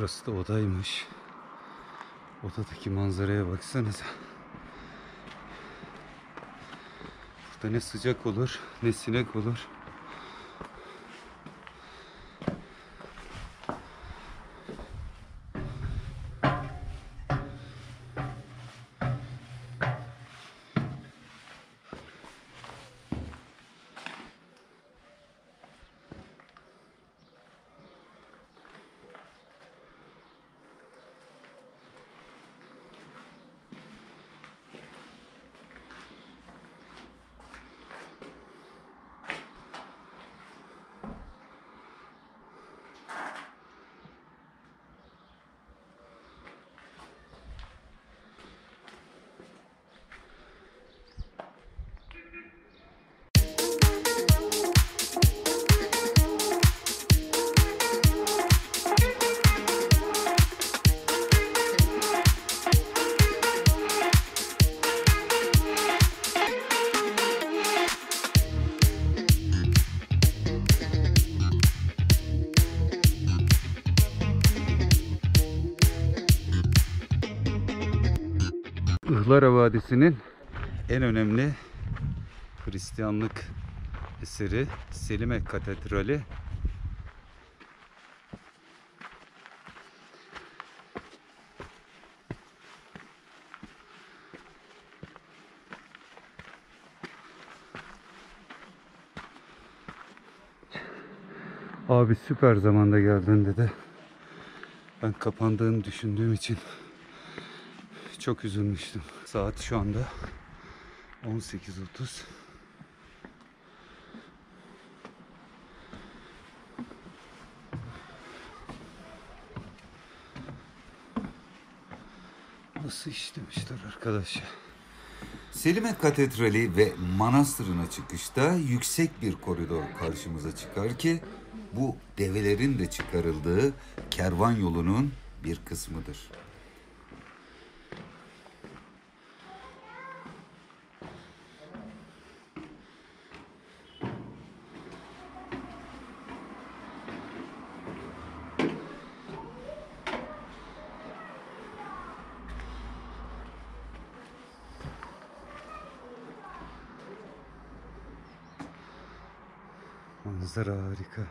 Burası da odaymış. Odadaki manzaraya baksanıza. Burada ne sıcak olur, ne sinek olur. Ihlara Vadisi'nin en önemli Hristiyanlık eseri Selime Katedrali. Abi süper zamanda geldin dedi. Ben kapandığını düşündüğüm için çok üzülmüştüm. Saat şu anda 18:30. Nasıl iş demişler arkadaş ya. Selime Katedrali ve manastırına çıkışta yüksek bir koridor karşımıza çıkar ki bu develerin de çıkarıldığı kervan yolunun bir kısmıdır. Manzara harika.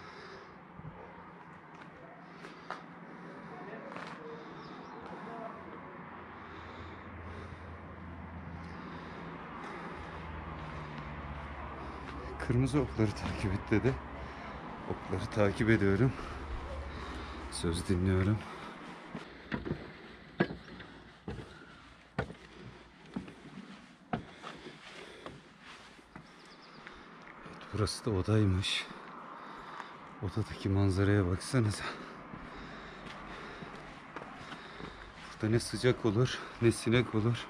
Kırmızı okları takip et dedi. Okları takip ediyorum. Söz dinliyorum. Burası da odaymış. Odadaki manzaraya baksanıza. Burada ne sıcak olur, ne sinek olur.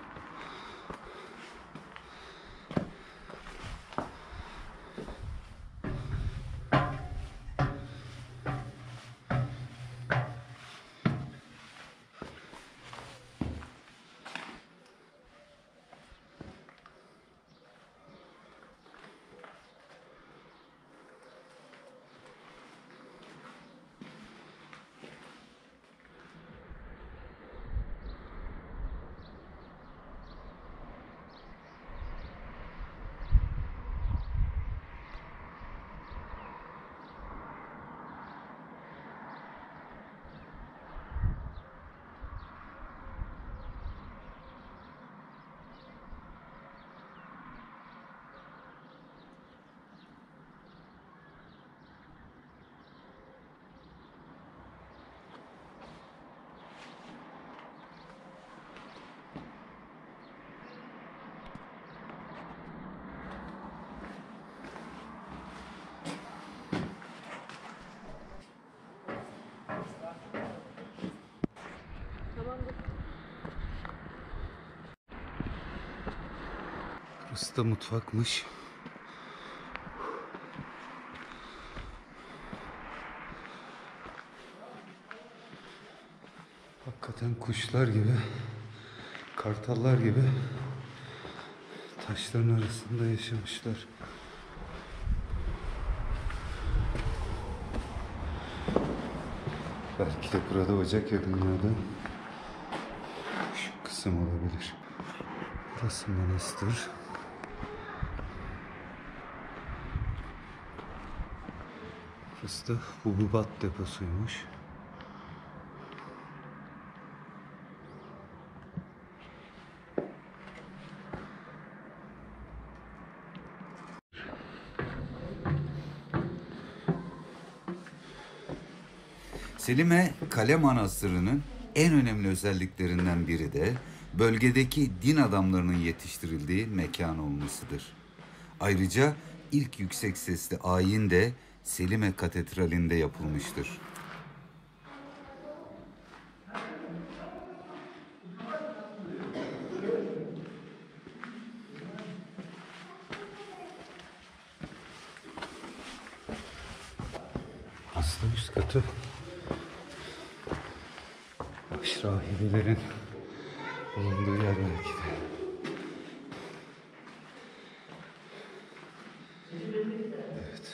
Burası da mutfakmış. Hakikaten kuşlar gibi, kartallar gibi taşların arasında yaşamışlar. Belki de burada ocak yakınlarda şu kısım olabilir. Burası manastır. Burası da hububat deposuymuş. Selime Kale Manastırı'nın en önemli özelliklerinden biri de bölgedeki din adamlarının yetiştirildiği mekan olmasıdır. Ayrıca ilk yüksek sesli ayin de Selime Katedrali'nde yapılmıştır. Aslında üst katı rahibelerin bulunduğu yer belki de. Evet.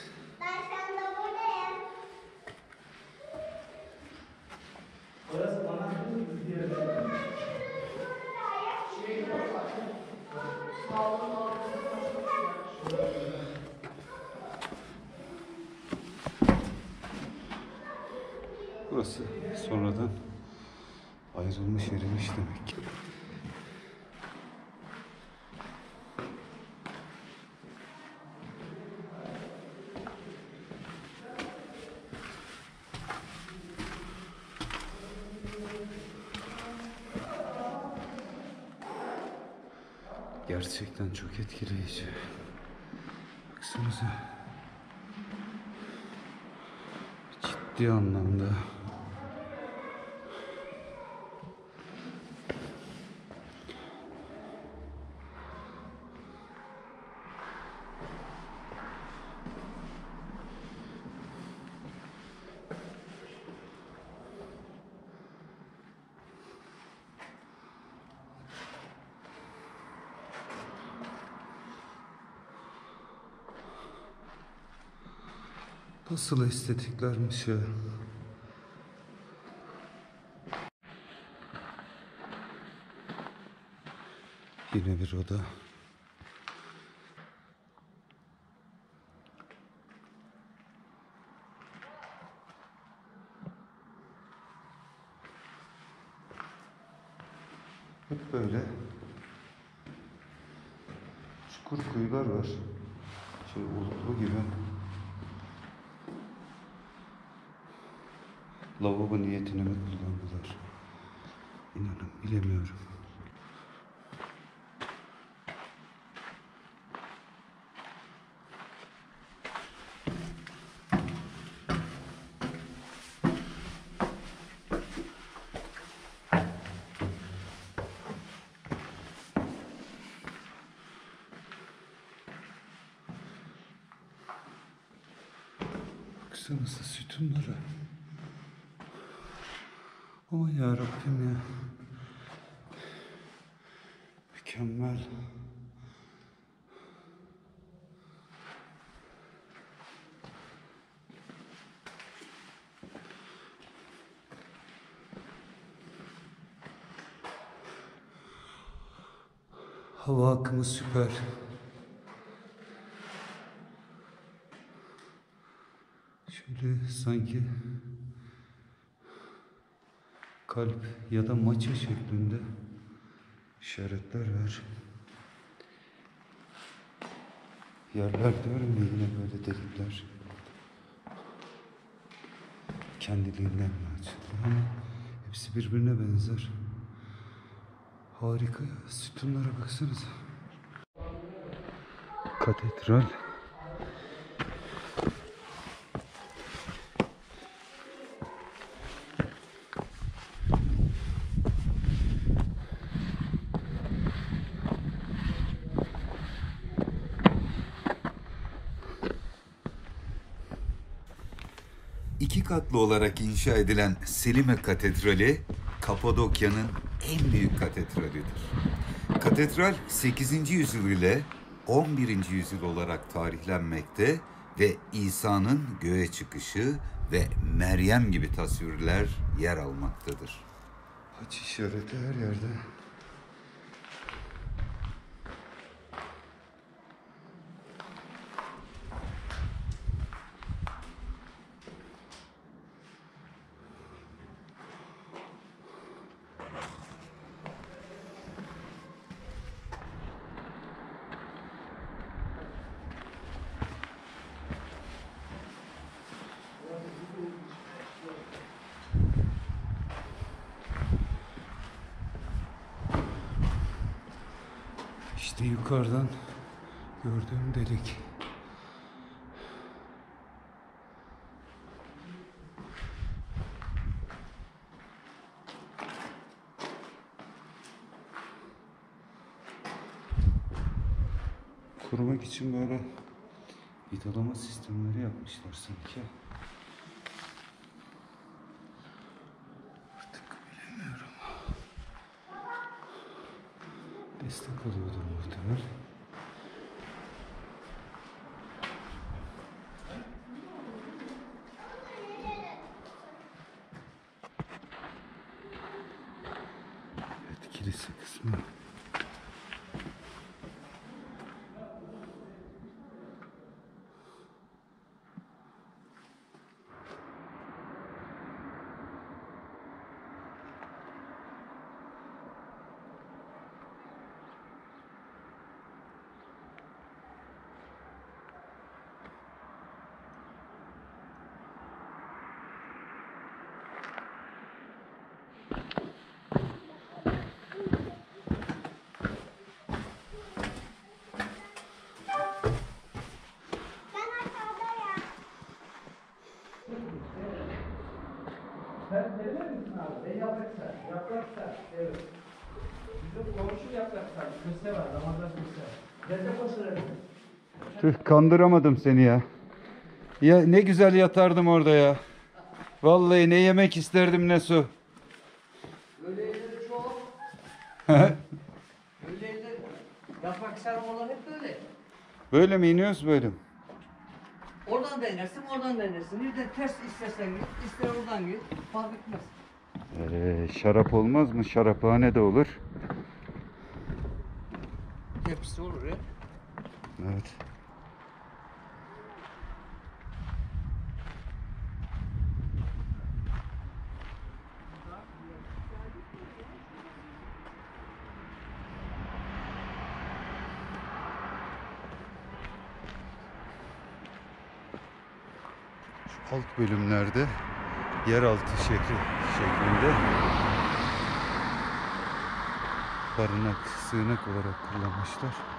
Burası sonradan ayrılmış, erimiş demek ki. Gerçekten çok etkileyici. Baksanıza. Ciddi anlamda. Nasıl estetiklermiş ya. Yine bir oda. Hep böyle çukur kuyular var. Şöyle uluklu gibi. Lavabo niyetine mi kullandılar? İnanın bilemiyorum. Baksanıza sütunlara. Aman yarabbim ya. Mükemmel. Hava akımı süper. Şöyle sanki kalp ya da maça şeklinde işaretler var. Yerler diyorum ya, yine böyle delikler. Kendiliğinden mi açıldı ama hepsi birbirine benzer. Harika ya, sütunlara baksanıza. Katedral. İki katlı olarak inşa edilen Selime Katedrali, Kapadokya'nın en büyük katedralidir. Katedral 8. yüzyıl ile 11. yüzyıl olarak tarihlenmekte ve İsa'nın göğe çıkışı ve Meryem gibi tasvirler yer almaktadır. Haç işareti her yerde. İşte yukarıdan gördüğüm delik. Korumak için böyle vidalama sistemleri yapmışlar sanki. Artık bilemiyorum. Destek alıyordur muhtemelen. Evet, kilise kısmı. Sen verir misin abi? Ben yapraksa. Yapraksa. Evet. Bizim komşu yapraksa. Köse var. Ramazan köse var. Ben de koşarım. Tüh, kandıramadım seni ya. Ya ne güzel yatardım orada ya. Vallahi ne yemek isterdim ne su. Öyle yerleri çok. Öyle yerler. Yaprak sarmalar hep böyle. Böyle mi iniyoruz böyle mi? Oradan denersin, oradan denersin. Bir de ters istersen git, ister oradan git. Fark etmez. Şarap olmaz mı? Şaraphane de olur. Hepsi olur ya. Evet. Şu alt bölümlerde yeraltı şeklinde barınak, sığınak olarak kullanmışlar.